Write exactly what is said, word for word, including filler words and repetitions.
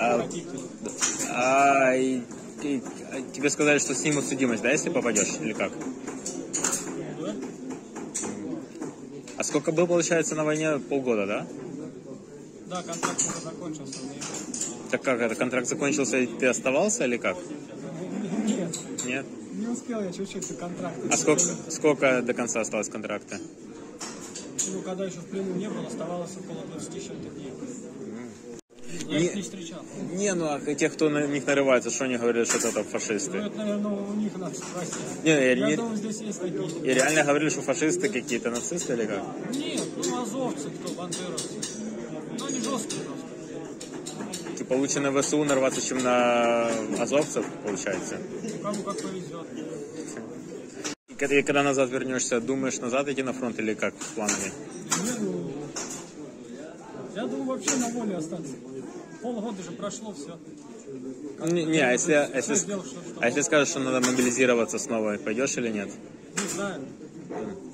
А, а, и, и, тебе сказали, что снимут судимость, да, если попадешь, или как? Да. А сколько был, получается, на войне? Полгода, да? Да, контракт уже закончился. Так как это, контракт закончился, и ты оставался, или как? Нет. Нет? Не успел я чуть-чуть до контракта. А сколько, сколько до конца осталось контракта? Ну, когда еще в плену не было, оставалось около двадцати с чем-то дней. Я Не, их не встречал. не, ну а те, кто на них нарывается, что они говорят, что это Ну, фашисты? это, наверное, у них надо спросить. Не, я, Я не, думаю, здесь есть такие. и реально говорили, что фашисты какие-то, нацисты или как? Нет, ну, азовцы, кто, бандеровцы. Ну, они жесткие просто. Типа лучше на ВСУ нарваться, чем на азовцев, получается. Ну, кому как повезет. И когда, и когда назад вернешься, думаешь назад идти на фронт или как с планами? Ну, я думаю, вообще на воле остаться. Полгода же прошло, все. Не, не, а если, а если, Сделал, что, что а если скажешь, что надо мобилизироваться снова, пойдешь или нет? Не знаю.